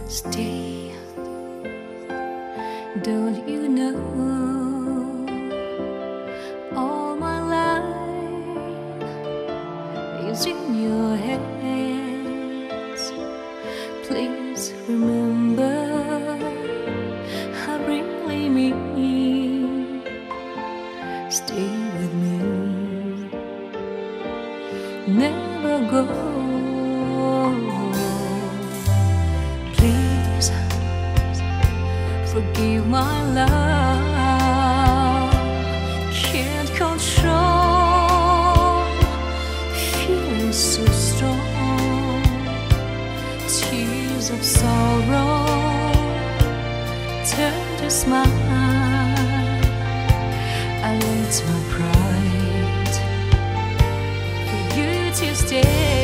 Stay, don't you know? All my life is in your hands. Please remember, I really mean. Stay with me, never go. Please forgive my love. Can't control, feeling so strong. Tears of sorrow turn to smile. I let my pride for you to stay.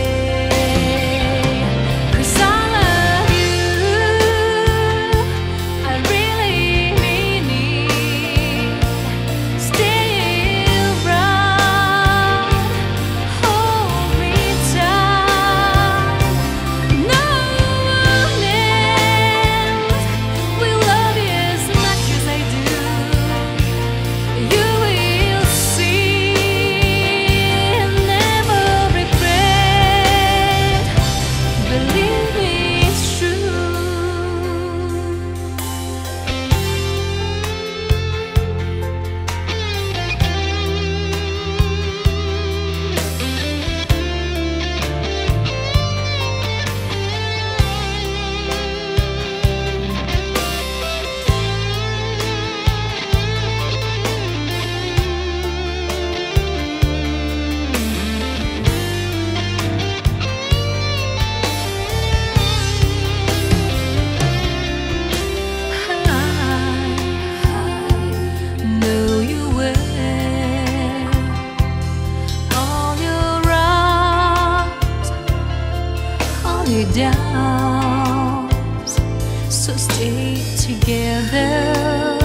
Down, so stay together.